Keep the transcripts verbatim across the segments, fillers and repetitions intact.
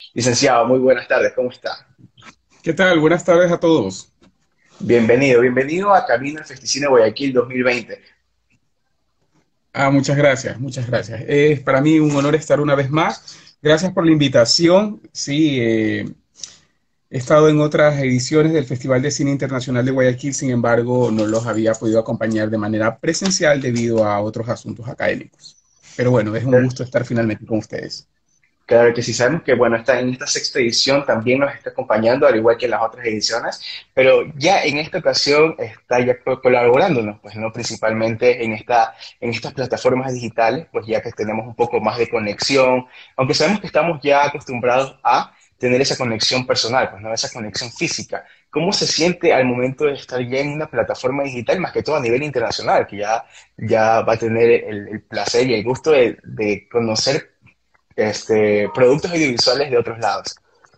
Licenciado, muy buenas tardes, ¿cómo está? ¿Qué tal? Buenas tardes a todos. Bienvenido, bienvenido a Camino al Festicine Guayaquil dos mil veinte. Ah, muchas gracias, muchas gracias. Es para mí un honor estar una vez más. Gracias por la invitación. Sí, eh, he estado en otras ediciones del Festival de Cine Internacional de Guayaquil, sin embargo, no los había podido acompañar de manera presencial debido a otros asuntos académicos. Pero bueno, es un gusto estar finalmente con ustedes. Claro que sí, sabemos que bueno, está en esta sexta edición también nos está acompañando, al igual que en las otras ediciones, pero ya en esta ocasión está ya co- colaborándonos, pues no principalmente en esta, en estas plataformas digitales, pues ya que tenemos un poco más de conexión, aunque sabemos que estamos ya acostumbrados a tener esa conexión personal, pues no esa conexión física. ¿Cómo se siente al momento de estar ya en una plataforma digital, más que todo a nivel internacional, que ya, ya va a tener el, el placer y el gusto de, de conocer este, productos audiovisuales de otros lados?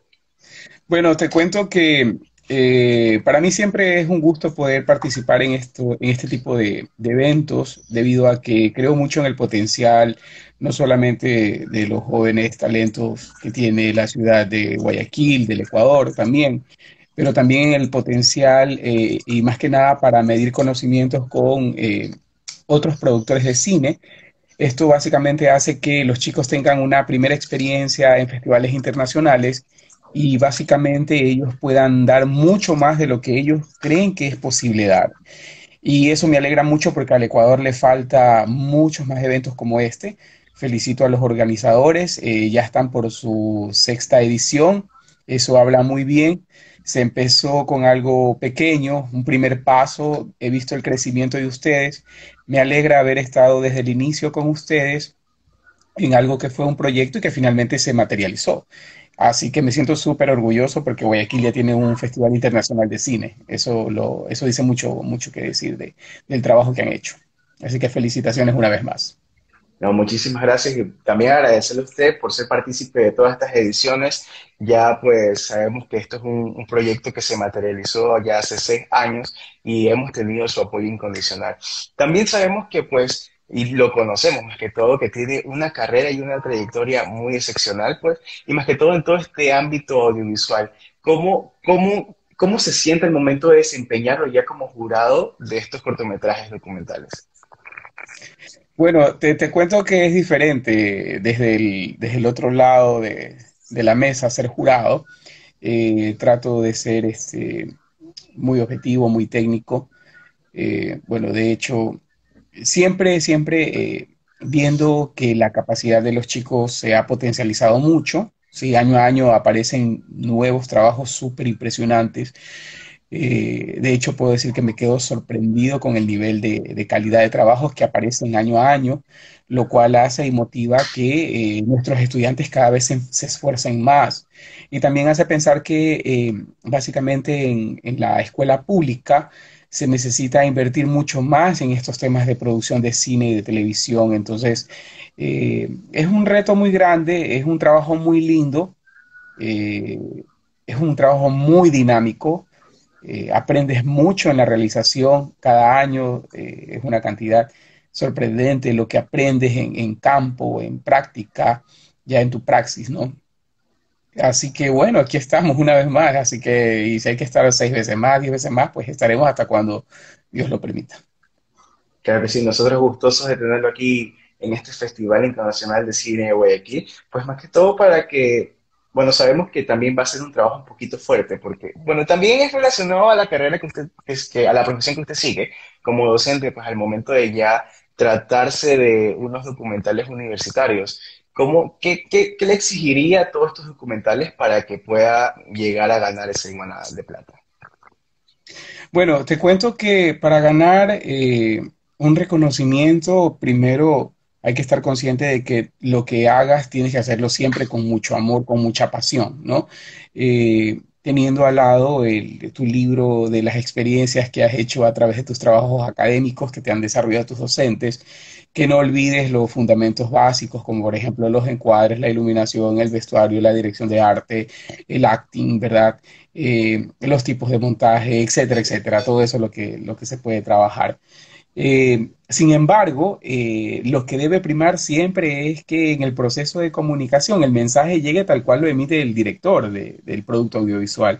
Bueno, te cuento que eh, para mí siempre es un gusto poder participar en esto, en este tipo de, de eventos, debido a que creo mucho en el potencial, no solamente de los jóvenes talentos que tiene la ciudad de Guayaquil, del Ecuador también, pero también en el potencial eh, y más que nada para medir conocimientos con eh, otros productores de cine. Esto básicamente hace que los chicos tengan una primera experiencia en festivales internacionales y básicamente ellos puedan dar mucho más de lo que ellos creen que es posible dar. Y eso me alegra mucho porque al Ecuador le falta muchos más eventos como este. Felicito a los organizadores, eh, ya están por su sexta edición, eso habla muy bien. Se empezó con algo pequeño, un primer paso, he visto el crecimiento de ustedes, me alegra haber estado desde el inicio con ustedes en algo que fue un proyecto y que finalmente se materializó. Así que me siento súper orgulloso porque Guayaquil ya tiene un festival internacional de cine. Eso, lo, eso dice mucho, mucho que decir de, del trabajo que han hecho. Así que felicitaciones una vez más. No, muchísimas gracias y también agradecerle a usted por ser partícipe de todas estas ediciones. Ya pues sabemos que esto es un, un proyecto que se materializó ya hace seis años y hemos tenido su apoyo incondicional. También sabemos que pues, y lo conocemos más que todo, que tiene una carrera y una trayectoria muy excepcional, pues, y más que todo en todo este ámbito audiovisual. ¿Cómo, cómo, cómo se siente el momento de desempeñarlo ya como jurado de estos cortometrajes documentales? Bueno, te, te cuento que es diferente desde el, desde el otro lado de, de la mesa, ser jurado. Eh, trato de ser este, muy objetivo, muy técnico. Eh, bueno, de hecho, siempre, siempre eh, viendo que la capacidad de los chicos se ha potencializado mucho. Sí, año a año aparecen nuevos trabajos súper impresionantes. Eh, de hecho, puedo decir que me quedo sorprendido con el nivel de, de calidad de trabajos que aparecen año a año, lo cual hace y motiva que eh, nuestros estudiantes cada vez se, se esfuercen más. Y también hace pensar que eh, básicamente en, en la escuela pública se necesita invertir mucho más en estos temas de producción de cine y de televisión. Entonces, eh, es un reto muy grande, es un trabajo muy lindo, eh, es un trabajo muy dinámico, eh, aprendes mucho en la realización, cada año eh, es una cantidad sorprendente lo que aprendes en, en campo, en práctica, ya en tu praxis, ¿no? Así que bueno, aquí estamos una vez más, así que y si hay que estar seis veces más, diez veces más, pues estaremos hasta cuando Dios lo permita. Claro que sí, nosotros gustosos de tenerlo aquí en este Festival Internacional de Cine de Guayaquil, pues más que todo para que, bueno, sabemos que también va a ser un trabajo un poquito fuerte, porque, bueno, también es relacionado a la carrera que usted, que es que, a la profesión que usted sigue como docente, pues al momento de ya tratarse de unos documentales universitarios. ¿Cómo, qué, qué, qué le exigiría a todos estos documentales para que pueda llegar a ganar ese Iguana de Plata? Bueno, te cuento que para ganar eh, un reconocimiento, primero hay que estar consciente de que lo que hagas tienes que hacerlo siempre con mucho amor, con mucha pasión, ¿no? Eh, teniendo al lado el- tu libro de las experiencias que has hecho a través de tus trabajos académicos que te han desarrollado tus docentes, que no olvides los fundamentos básicos, como por ejemplo los encuadres, la iluminación, el vestuario, la dirección de arte, el acting, ¿verdad? Eh, los tipos de montaje, etcétera, etcétera. Todo eso es lo que, lo que se puede trabajar. Eh, Sin embargo, eh, lo que debe primar siempre es que en el proceso de comunicación el mensaje llegue tal cual lo emite el director de- del producto audiovisual.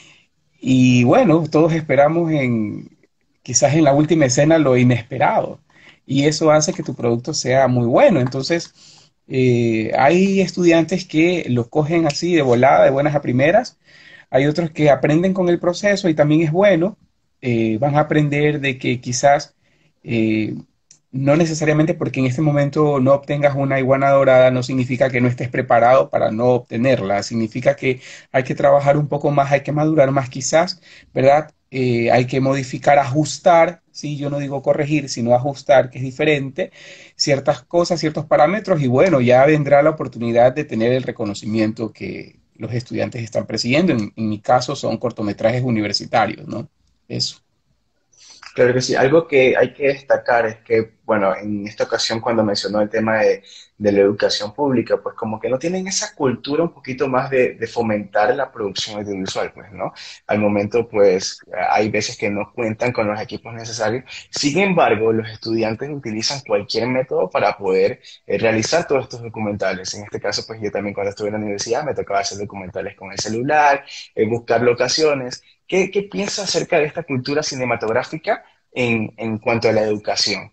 Y bueno, todos esperamos en quizás en la última escena lo inesperado. Y eso hace que tu producto sea muy bueno. Entonces, eh, hay estudiantes que lo cogen así de volada, de buenas a primeras. Hay otros que aprenden con el proceso y también es bueno. Eh, van a aprender de que quizás eh, no necesariamente porque en este momento no obtengas una iguana dorada no significa que no estés preparado para no obtenerla. Significa que hay que trabajar un poco más, hay que madurar más quizás, ¿verdad? Eh, hay que modificar, ajustar, sí, yo no digo corregir, sino ajustar, que es diferente, ciertas cosas, ciertos parámetros y bueno, ya vendrá la oportunidad de tener el reconocimiento que los estudiantes están persiguiendo. En, en mi caso son cortometrajes universitarios, ¿no? Eso. Claro que sí. Algo que hay que destacar es que, bueno, en esta ocasión cuando mencionó el tema de, de la educación pública, pues como que no tienen esa cultura un poquito más de, de fomentar la producción audiovisual, pues, ¿no? Al momento, pues, hay veces que no cuentan con los equipos necesarios. Sin embargo, los estudiantes utilizan cualquier método para poder eh, realizar todos estos documentales. En este caso, pues yo también cuando estuve en la universidad me tocaba hacer documentales con el celular, eh, buscar locaciones. ¿Qué, qué piensas acerca de esta cultura cinematográfica en, en cuanto a la educación?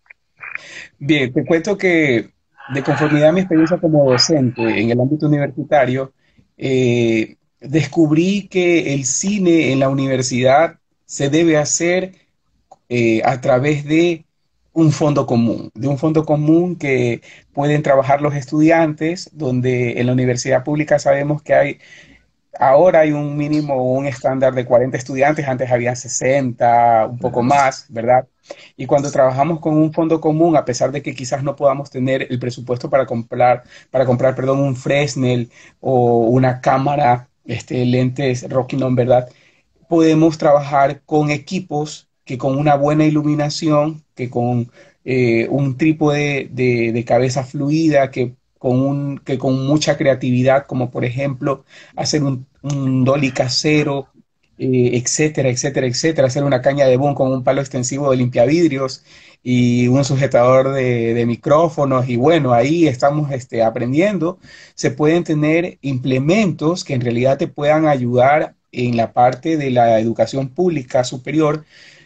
Bien, te cuento que de conformidad a mi experiencia como docente en el ámbito universitario, eh, descubrí que el cine en la universidad se debe hacer eh, a través de un fondo común, de un fondo común que pueden trabajar los estudiantes, donde en la universidad pública sabemos que hay ahora hay un mínimo o un estándar de cuarenta estudiantes, antes había sesenta, un poco más, ¿verdad? Y cuando trabajamos con un fondo común, a pesar de que quizás no podamos tener el presupuesto para comprar, para comprar, perdón, un Fresnel o una cámara, este, lentes Rokinon, ¿verdad? Podemos trabajar con equipos que con una buena iluminación, que con eh, un trípode de, de cabeza fluida, que con, un, que con mucha creatividad, como por ejemplo hacer un, un dolly casero, eh, etcétera, etcétera, etcétera, hacer una caña de boom con un palo extensivo de limpiavidrios y un sujetador de, de micrófonos y bueno, ahí estamos este, aprendiendo. Se pueden tener implementos que en realidad te puedan ayudar en la parte de la educación pública superior,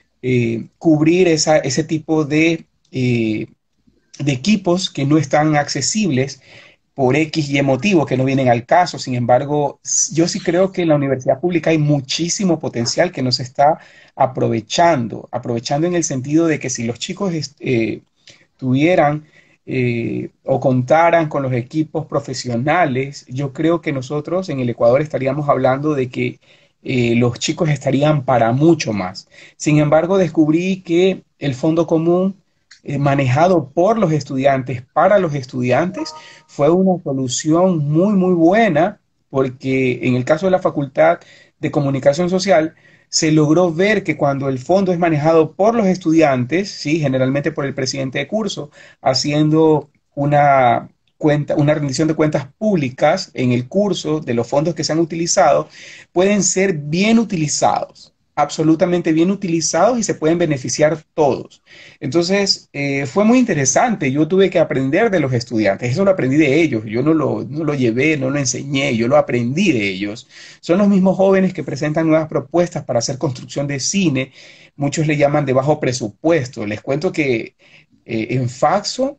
eh, cubrir esa, ese tipo de, eh, de equipos que no están accesibles por X y motivo, que no vienen al caso. Sin embargo, yo sí creo que en la universidad pública hay muchísimo potencial que no se está aprovechando, aprovechando en el sentido de que si los chicos eh, tuvieran eh, o contaran con los equipos profesionales, yo creo que nosotros en el Ecuador estaríamos hablando de que eh, los chicos estarían para mucho más. Sin embargo, descubrí que el Fondo Común, eh, manejado por los estudiantes, para los estudiantes, fue una solución muy, muy buena, porque en el caso de la Facultad de Comunicación Social, se logró ver que cuando el fondo es manejado por los estudiantes, sí, generalmente por el presidente de curso, haciendo una cuenta, una rendición de cuentas públicas en el curso de los fondos que se han utilizado, pueden ser bien utilizados, absolutamente bien utilizados y se pueden beneficiar todos. Entonces, eh, fue muy interesante. Yo tuve que aprender de los estudiantes. Eso lo aprendí de ellos. Yo no lo, no lo llevé, no lo enseñé, yo lo aprendí de ellos. Son los mismos jóvenes que presentan nuevas propuestas para hacer construcción de cine. Muchos le llaman de bajo presupuesto. Les cuento que eh, en Faxo,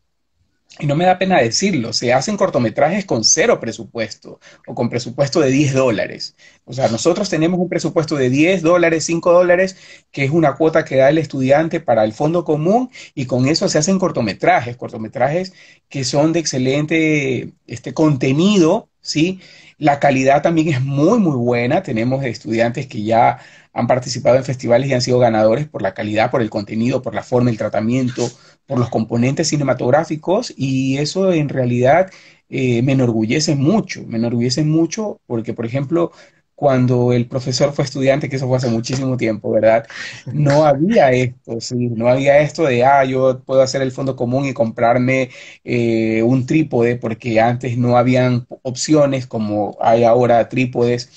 y no me da pena decirlo, se hacen cortometrajes con cero presupuesto o con presupuesto de diez dólares. O sea, nosotros tenemos un presupuesto de diez dólares, cinco dólares, que es una cuota que da el estudiante para el fondo común y con eso se hacen cortometrajes, cortometrajes que son de excelente este, contenido, ¿sí? La calidad también es muy, muy buena. Tenemos estudiantes que ya han participado en festivales y han sido ganadores por la calidad, por el contenido, por la forma, el tratamiento, por los componentes cinematográficos y eso en realidad eh, me enorgullece mucho, me enorgullece mucho porque, por ejemplo, cuando el profesor fue estudiante, que eso fue hace muchísimo tiempo, ¿verdad? No había esto, sí, no había esto de, ah, yo puedo hacer el fondo común y comprarme eh, un trípode, porque antes no habían opciones como hay ahora trípodes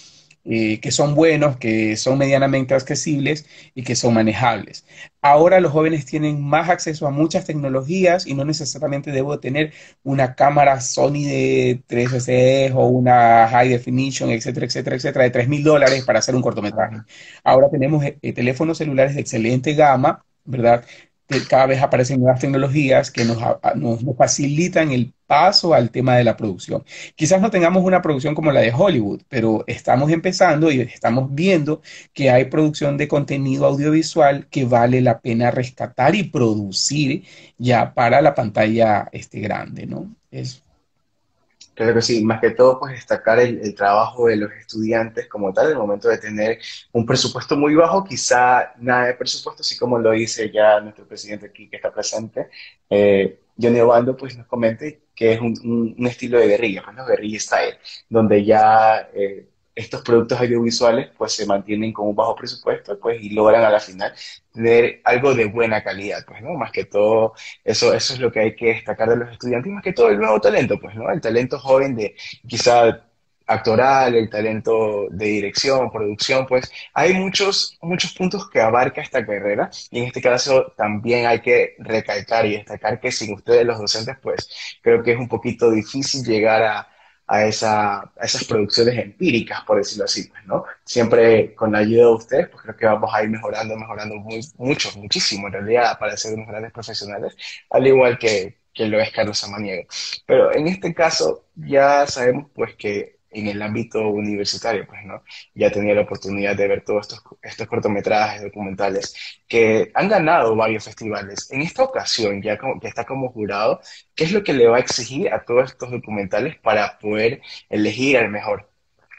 eh, que son buenos, que son medianamente accesibles y que son manejables. Ahora los jóvenes tienen más acceso a muchas tecnologías y no necesariamente debo tener una cámara Sony de tres D o una High Definition, etcétera, etcétera, etcétera, de tres mil dólares para hacer un cortometraje. Ahora tenemos eh, teléfonos celulares de excelente gama, ¿verdad? Que cada vez aparecen nuevas tecnologías que nos, a- nos- nos facilitan el paso al tema de la producción. Quizás no tengamos una producción como la de Hollywood, pero estamos empezando y estamos viendo que hay producción de contenido audiovisual que vale la pena rescatar y producir ya para la pantalla este, grande, ¿no? Es, Claro que sí, más que todo, pues destacar el, el trabajo de los estudiantes como tal, el momento de tener un presupuesto muy bajo, quizá nada de presupuesto, así como lo dice ya nuestro presidente aquí que está presente, eh, Johnny Obando, pues nos comente que es un, un- un estilo de guerrilla, pues, ¿no? Guerrilla style, donde ya eh, estos productos audiovisuales pues se mantienen con un bajo presupuesto pues, y logran a la final tener algo de buena calidad, pues, ¿no? Más que todo eso, eso es lo que hay que destacar de los estudiantes, y más que todo el nuevo talento, pues, ¿no? El talento joven de quizá actoral, el talento de dirección, producción, pues hay muchos, muchos puntos que abarca esta carrera y en este caso también hay que recalcar y destacar que sin ustedes los docentes, pues creo que es un poquito difícil llegar a, a, esa, a esas producciones empíricas, por decirlo así, pues, ¿no? Siempre con la ayuda de ustedes, pues creo que vamos a ir mejorando, mejorando muy, mucho, muchísimo en realidad para ser unos grandes profesionales, al igual que, que lo es Carlos Samaniego. Pero en este caso ya sabemos pues que en el ámbito universitario, pues, ¿no? Ya tenía la oportunidad de ver todos estos, estos cortometrajes documentales que han ganado varios festivales. En esta ocasión, ya como, que está como jurado, ¿qué es lo que le va a exigir a todos estos documentales para poder elegir al mejor?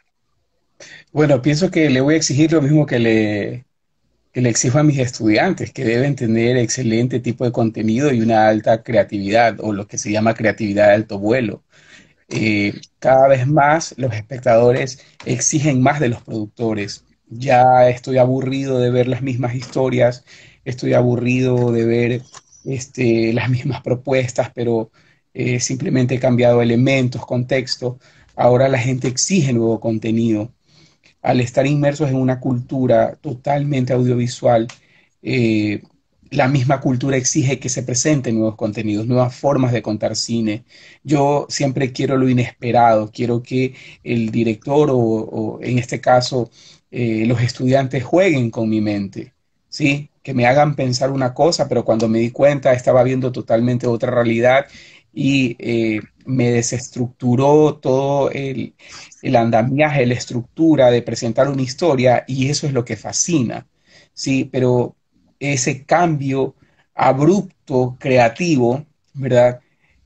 bueno, pienso que le voy a exigir lo mismo que le, que le exijo a mis estudiantes, que deben tener excelente tipo de contenido y una alta creatividad, o lo que se llama creatividad de alto vuelo. Eh, cada vez más los espectadores exigen más de los productores. Ya estoy aburrido de ver las mismas historias, estoy aburrido de ver este, las mismas propuestas, pero eh, simplemente he cambiado elementos, contexto. Ahora la gente exige nuevo contenido. Al estar inmersos en una cultura totalmente audiovisual, eh, la misma cultura exige que se presenten nuevos contenidos, nuevas formas de contar cine. Yo siempre quiero lo inesperado, quiero que el director o, o en este caso eh, los estudiantes jueguen con mi mente, ¿sí? Que me hagan pensar una cosa, pero cuando me di cuenta estaba viendo totalmente otra realidad y eh, me desestructuró todo el, el andamiaje, la estructura de presentar una historia y eso es lo que fascina, ¿sí? Pero ese cambio abrupto, creativo, ¿verdad?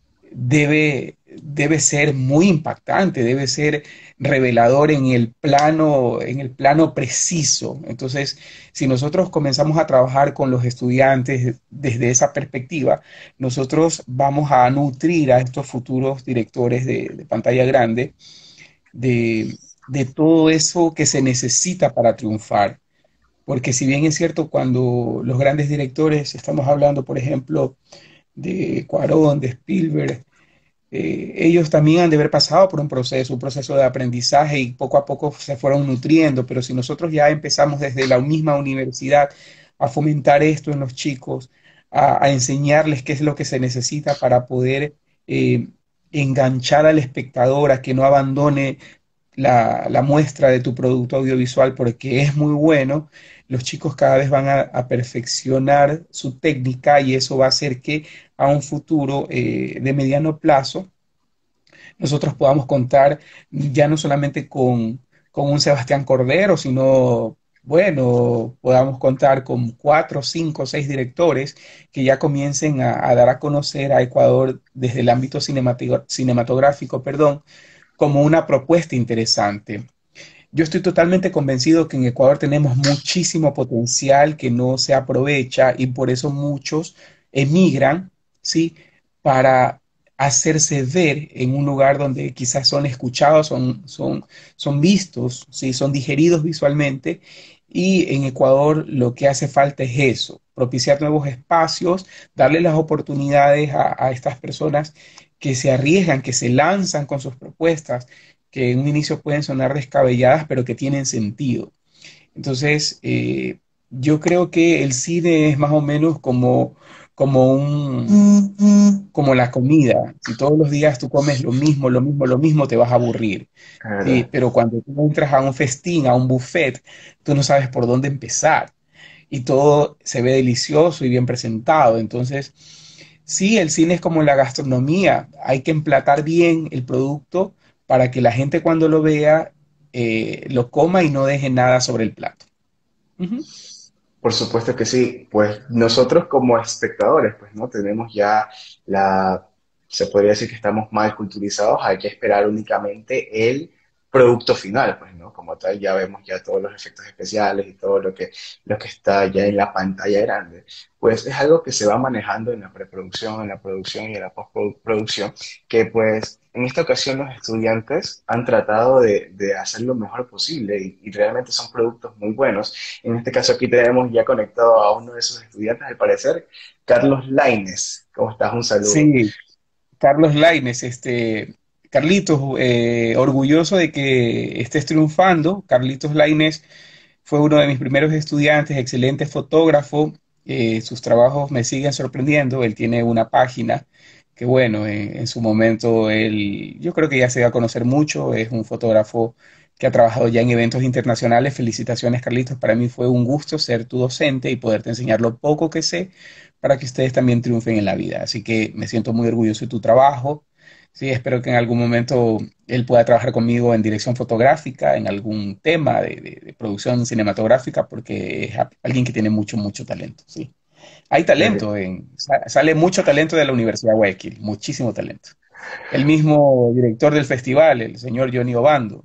Debe, debe ser muy impactante, debe ser revelador en el plano, en el plano preciso. Entonces, si nosotros comenzamos a trabajar con los estudiantes desde esa perspectiva, nosotros vamos a nutrir a estos futuros directores de, de pantalla grande de, de todo eso que se necesita para triunfar. Porque si bien es cierto, cuando los grandes directores, estamos hablando, por ejemplo, de Cuarón, de Spielberg, eh, ellos también han de haber pasado por un proceso, un proceso de aprendizaje y poco a poco se fueron nutriendo, pero si nosotros ya empezamos desde la misma universidad a fomentar esto en los chicos, a, a enseñarles qué es lo que se necesita para poder eh, enganchar al espectador a que no abandone la, la muestra de tu producto audiovisual porque es muy bueno, los chicos cada vez van a, a perfeccionar su técnica y eso va a hacer que a un futuro eh, de mediano plazo nosotros podamos contar ya no solamente con, con un Sebastián Cordero, sino, bueno, podamos contar con cuatro, cinco, seis directores que ya comiencen a, a dar a conocer a Ecuador desde el ámbito cinematigo- cinematográfico, perdón, como una propuesta interesante. Yo estoy totalmente convencido que en Ecuador tenemos muchísimo potencial que no se aprovecha y por eso muchos emigran, ¿sí? Para hacerse ver en un lugar donde quizás son escuchados, son, son, son vistos, ¿sí? Son digeridos visualmente. Y en Ecuador lo que hace falta es eso, propiciar nuevos espacios, darle las oportunidades a, a estas personas que se arriesgan, que se lanzan con sus propuestas que en un inicio pueden sonar descabelladas, pero que tienen sentido. Entonces, eh, yo creo que el cine es más o menos como, como un, como la comida. Si todos los días tú comes lo mismo, lo mismo, lo mismo, te vas a aburrir. Sí, Claro. pero cuando tú entras a un festín, a un buffet, tú no sabes por dónde empezar y todo se ve delicioso y bien presentado. Entonces, sí, el cine es como la gastronomía. Hay que emplatar bien el producto para que la gente cuando lo vea eh, lo coma y no deje nada sobre el plato. Ujú. Por supuesto que sí, pues nosotros como espectadores, pues no tenemos ya la, se podría decir que estamos mal culturizados, hay que esperar únicamente el producto final, pues no, como tal ya vemos ya todos los efectos especiales y todo lo que, lo que está ya en la pantalla grande, pues es algo que se va manejando en la preproducción, en la producción y en la postproducción, que pues en esta ocasión los estudiantes han tratado de, de hacer lo mejor posible y, y realmente son productos muy buenos. En este caso aquí tenemos ya conectado a uno de sus estudiantes, al parecer, Carlos Laines. ¿Cómo estás? Un saludo. Sí, Carlos Laines, este, Carlitos, eh, orgulloso de que estés triunfando. Carlitos Laines fue uno de mis primeros estudiantes, excelente fotógrafo. Eh, sus trabajos me siguen sorprendiendo. Él tiene una página que, bueno, en, en su momento él, yo creo que ya se va a conocer mucho. Es un fotógrafo que ha trabajado ya en eventos internacionales. Felicitaciones, Carlitos. Para mí fue un gusto ser tu docente y poderte enseñar lo poco que sé para que ustedes también triunfen en la vida. Así que me siento muy orgulloso de tu trabajo. Sí, espero que en algún momento él pueda trabajar conmigo en dirección fotográfica, en algún tema de, de- de producción cinematográfica, porque es a- alguien que tiene mucho, mucho talento, sí. Hay talento, en, sa- sale mucho talento de la Universidad Guayaquil, muchísimo talento. El mismo director del festival, el señor Johnny Obando,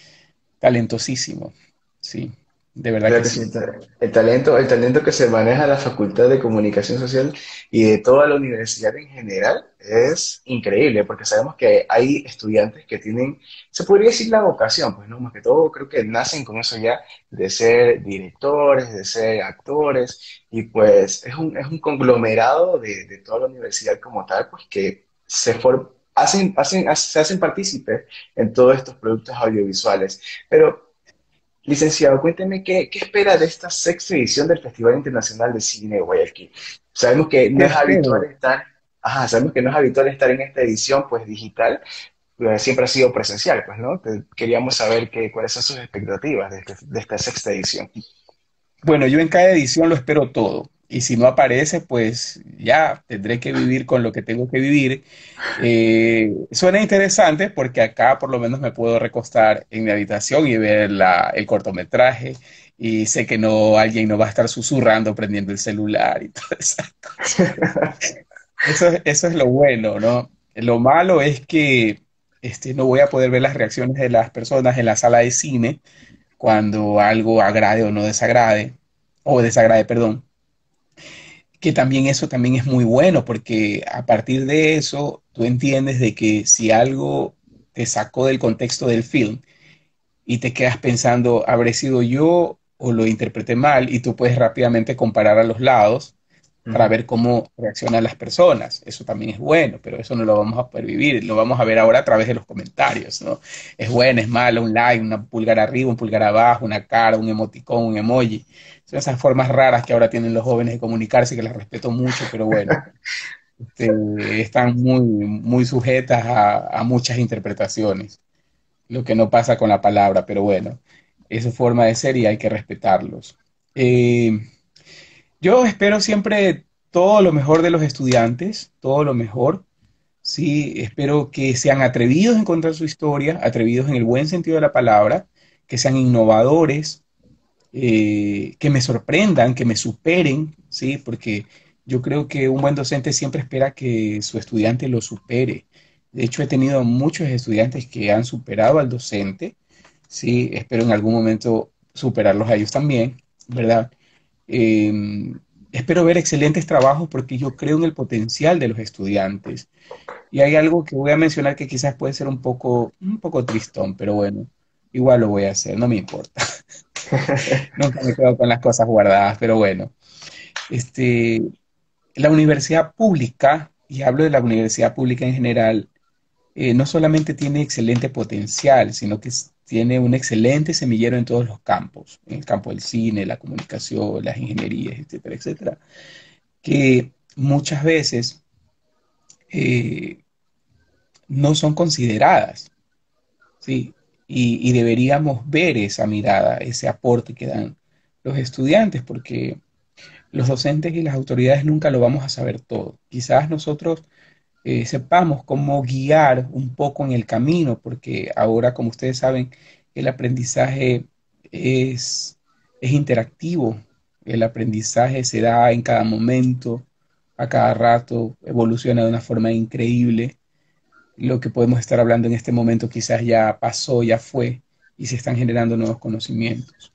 talentosísimo, sí, de verdad Creo que que sí, sí. el ta- el talento, el talento que se maneja en la Facultad de Comunicación Social y de toda la universidad en general es increíble, porque sabemos que hay estudiantes que tienen, se podría decir la vocación, pues no, más que todo creo que nacen con eso ya de ser directores, de ser actores, y pues es un, es un conglomerado de, de toda la universidad como tal, pues que se for- hacen, hacen, se hacen partícipes en todos estos productos audiovisuales. Pero licenciado, cuénteme qué, qué espera de esta sexta edición del Festival Internacional de Cine de Guayaquil. Sabemos que no ¿Qué es habitual espero? estar, ajá, sabemos que no es habitual estar en esta edición pues digital, eh, siempre ha sido presencial, pues, ¿no? Te- queríamos saber qué, cuáles son sus expectativas de, este- de esta sexta edición. Bueno, yo en cada edición lo espero todo. Y si no aparece, pues ya tendré que vivir con lo que tengo que vivir. Eh, suena interesante porque acá por lo menos me puedo recostar en mi habitación y ver la- el cortometraje. Y sé que no, alguien no va a estar susurrando, prendiendo el celular y todas esas cosas. Eso, es- eso es lo bueno, ¿no? Lo malo es que este, no voy a poder ver las reacciones de las personas en la sala de cine cuando algo agrade o no desagrade, o desagrade, perdón, que también eso también es muy bueno porque a partir de eso tú entiendes de que si algo te sacó del contexto del film y te quedas pensando, ¿habré sido yo o lo interpreté mal? Y tú puedes rápidamente comparar a los lados para Ujú. ver cómo reaccionan las personas. Eso también es bueno, pero eso no lo vamos a poder vivir, lo vamos a ver ahora a través de los comentarios, ¿no? Es bueno, es malo, un like, una pulgar arriba, un pulgar abajo, una cara, un emoticón, un emoji. Son esas formas raras que ahora tienen los jóvenes de comunicarse, que las respeto mucho, pero bueno, este, están muy, muy sujetas a, a muchas interpretaciones, lo que no pasa con la palabra, pero bueno, es su forma de ser y hay que respetarlos. Eh, yo espero siempre todo lo mejor de los estudiantes, todo lo mejor. Sí, espero que sean atrevidos en contar su historia, atrevidos en el buen sentido de la palabra, que sean innovadores, eh, que me sorprendan, que me superen, sí, porque yo creo que un buen docente siempre espera que su estudiante lo supere. De hecho, he tenido muchos estudiantes que han superado al docente, sí, espero en algún momento superarlos a ellos también, ¿verdad? Eh, espero ver excelentes trabajos porque yo creo en el potencial de los estudiantes. Y hay algo que voy a mencionar que quizás puede ser un poco, un poco tristón, pero bueno, igual lo voy a hacer, no me importa. Nunca me quedo con las cosas guardadas, pero bueno. Este, la universidad pública, y hablo de la universidad pública en general, eh, no solamente tiene excelente potencial, sino que s- tiene un excelente semillero en todos los campos, en el campo del cine, la comunicación, las ingenierías, etcétera, etcétera, que muchas veces eh, no son consideradas, ¿sí? Y, y deberíamos ver esa mirada, ese aporte que dan los estudiantes, porque los docentes y las autoridades nunca lo vamos a saber todo. Quizás nosotros eh, sepamos cómo guiar un poco en el camino, porque ahora, como ustedes saben, el aprendizaje es, es interactivo, el aprendizaje se da en cada momento, a cada rato, evoluciona de una forma increíble. Lo que podemos estar hablando en este momento quizás ya pasó, ya fue, y se están generando nuevos conocimientos.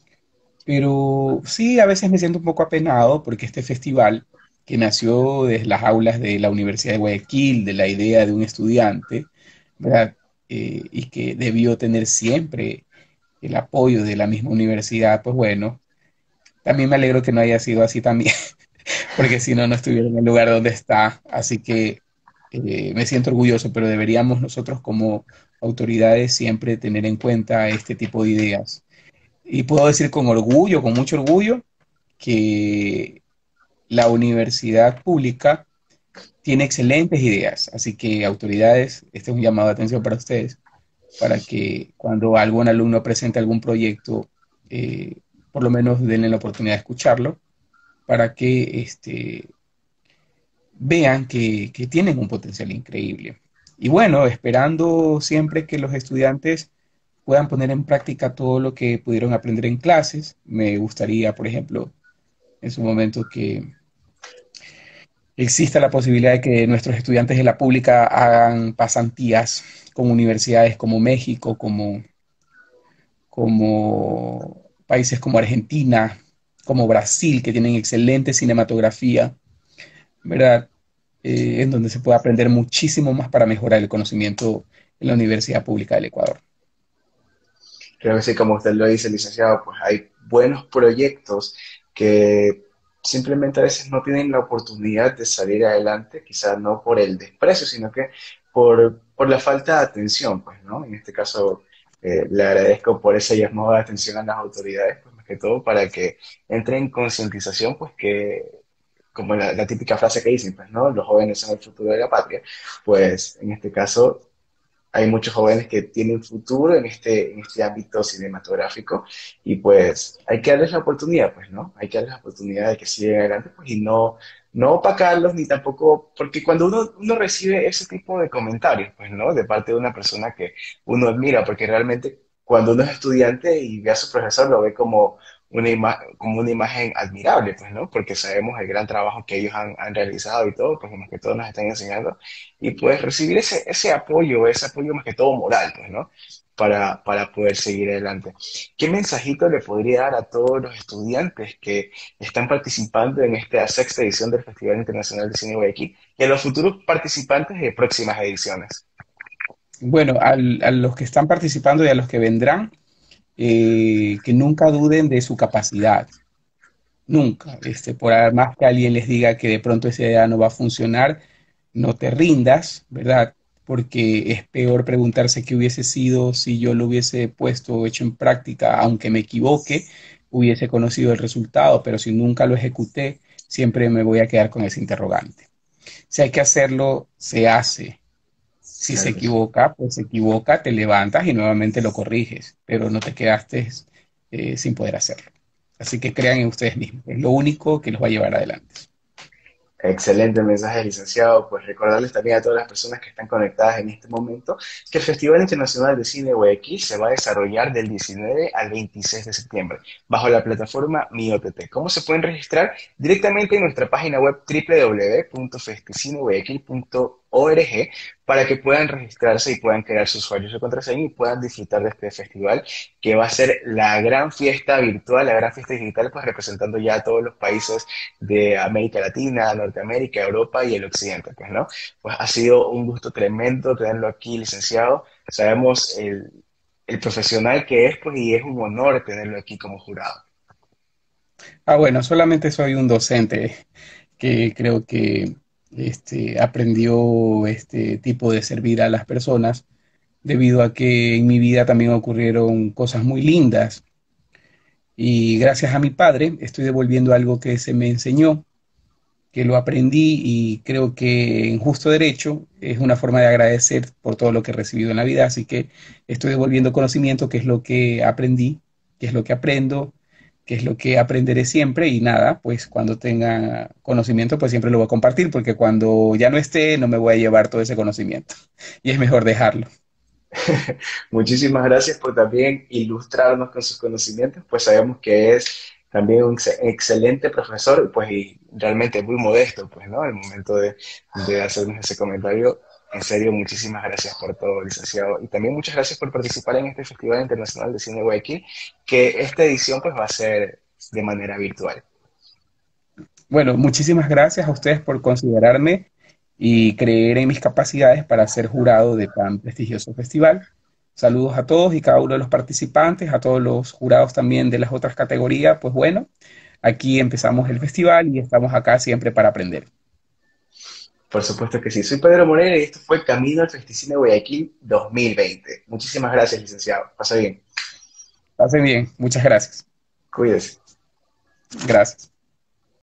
Pero sí, a veces me siento un poco apenado porque este festival, que nació desde las aulas de la Universidad de Guayaquil, de la idea de un estudiante, ¿verdad? Eh, y que debió tener siempre el apoyo de la misma universidad, pues bueno, también me alegro que no haya sido así también, porque si no, no estuviera en el lugar donde está. Así que eh, me siento orgulloso, pero deberíamos nosotros como autoridades siempre tener en cuenta este tipo de ideas. Y puedo decir con orgullo, con mucho orgullo, que la universidad pública tiene excelentes ideas. Así que autoridades, este es un llamado de atención para ustedes, para que cuando algún alumno presente algún proyecto, eh, por lo menos denle la oportunidad de escucharlo, para que este, vean que, que tienen un potencial increíble. Y bueno, esperando siempre que los estudiantes puedan poner en práctica todo lo que pudieron aprender en clases. Me gustaría, por ejemplo, en su momento que exista la posibilidad de que nuestros estudiantes de la pública hagan pasantías con universidades como México, como, como países como Argentina, como Brasil, que tienen excelente cinematografía, ¿verdad? Eh, en donde se puede aprender muchísimo más para mejorar el conocimiento en la Universidad Pública del Ecuador. Creo que sí, como usted lo dice, licenciado, pues hay buenos proyectos que simplemente a veces no tienen la oportunidad de salir adelante, quizás no por el desprecio, sino que por, por la falta de atención, pues, ¿no? En este caso, eh, le agradezco por ese llamado de atención a las autoridades, pues, más que todo, para que entren en concientización, pues, que, como la, la típica frase que dicen, pues, ¿no? Los jóvenes son el futuro de la patria, pues, en este caso hay muchos jóvenes que tienen futuro en este, en este ámbito cinematográfico y pues hay que darles la oportunidad, pues, ¿no? Hay que darles la oportunidad de que sigan adelante, pues, y no, no opacarlos ni tampoco, porque cuando uno, uno recibe ese tipo de comentarios, pues, ¿no? De parte de una persona que uno admira, porque realmente cuando uno es estudiante y ve a su profesor, lo ve como una, ima- como una imagen admirable, pues, ¿no? Porque sabemos el gran trabajo que ellos han, han realizado y todo, pues, más que todo nos están enseñando y pues recibir ese, ese apoyo, ese apoyo más que todo moral, pues, ¿no? Para, para poder seguir adelante. ¿Qué mensajito le podría dar a todos los estudiantes que están participando en esta sexta edición del Festival Internacional de Cine Guayaquil y a los futuros participantes de próximas ediciones? Bueno, al- a los que están participando y a los que vendrán, eh, que nunca duden de su capacidad. Nunca. Este, por más que alguien les diga que de pronto esa idea no va a funcionar, no te rindas, ¿verdad? Porque es peor preguntarse qué hubiese sido si yo lo hubiese puesto o hecho en práctica, aunque me equivoque, hubiese conocido el resultado, pero si nunca lo ejecuté, siempre me voy a quedar con ese interrogante. Si hay que hacerlo, se hace. Si se Claro que sí. equivoca, pues se equivoca, te levantas y nuevamente lo corriges, pero no te quedaste eh, sin poder hacerlo. Así que crean en ustedes mismos, es lo único que los va a llevar adelante. Excelente mensaje, licenciado. Pues recordarles también a todas las personas que están conectadas en este momento que el Festival Internacional de Cine Guayaquil se va a desarrollar del diecinueve al veintiséis de septiembre bajo la plataforma Mi O T T. ¿Cómo se pueden registrar? Directamente en nuestra página web doble u doble u doble u punto festicineguayaquil punto org para que puedan registrarse y puedan crear sus usuarios de contraseña y puedan disfrutar de este festival que va a ser la gran fiesta virtual, la gran fiesta digital, pues representando ya a todos los países de América Latina, Norteamérica, Europa y el Occidente, pues, ¿no? Pues ha sido un gusto tremendo tenerlo aquí, licenciado. Sabemos el, el profesional que es, pues, y es un honor tenerlo aquí como jurado. Ah, bueno, solamente soy un docente que creo que este, aprendió este tipo de servir a las personas, debido a que en mi vida también ocurrieron cosas muy lindas. Y gracias a mi padre estoy devolviendo algo que se me enseñó, que lo aprendí y creo que en justo derecho es una forma de agradecer por todo lo que he recibido en la vida. Así que estoy devolviendo conocimiento, que es lo que aprendí, que es lo que aprendo, que es lo que aprenderé siempre. Y nada, pues cuando tenga conocimiento, pues siempre lo voy a compartir, porque cuando ya no esté, no me voy a llevar todo ese conocimiento. Y es mejor dejarlo. Muchísimas gracias por también ilustrarnos con sus conocimientos, pues sabemos que es también un ex- excelente profesor, pues y realmente muy modesto, pues, ¿no? Al momento de, de hacernos ese comentario. En serio, muchísimas gracias por todo, licenciado. Y también muchas gracias por participar en este Festival Internacional de Cine Guayaquil, que esta edición pues va a ser de manera virtual. Bueno, muchísimas gracias a ustedes por considerarme y creer en mis capacidades para ser jurado de tan prestigioso festival. Saludos a todos y cada uno de los participantes, a todos los jurados también de las otras categorías. Pues bueno, aquí empezamos el festival y estamos acá siempre para aprender. Por supuesto que sí. Soy Pedro Moreno y esto fue Camino al Festicine Guayaquil dos mil veinte. Muchísimas gracias, licenciado. Pasa bien. Pasen bien, muchas gracias. Cuídese. Gracias.